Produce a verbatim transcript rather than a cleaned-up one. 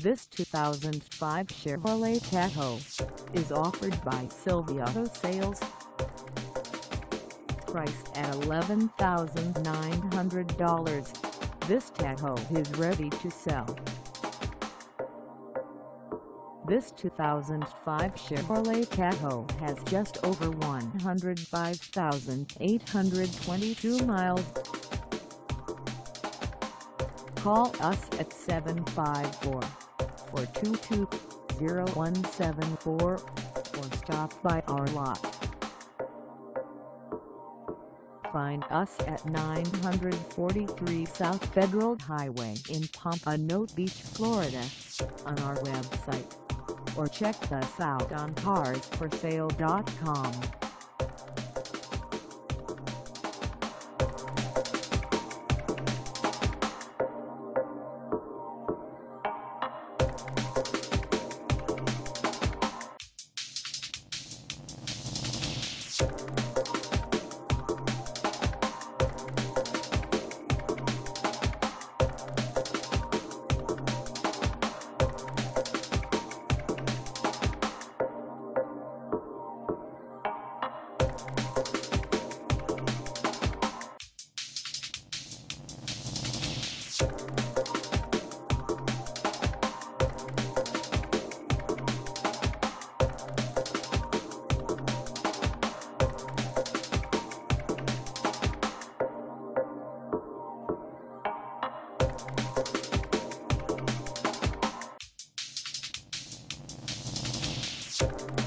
This two thousand five Chevrolet Tahoe is offered by Silva Auto Sales. Priced at eleven thousand nine hundred dollars, this Tahoe is ready to sell. This two thousand five Chevrolet Tahoe has just over one hundred five thousand eight hundred twenty-two miles. Call us at seven five four, four two two, zero one seven four or stop by our lot. Find us at nine forty-three South Federal Highway in Pompano Beach, Florida, on our website, or check us out on cars for sale dot com. You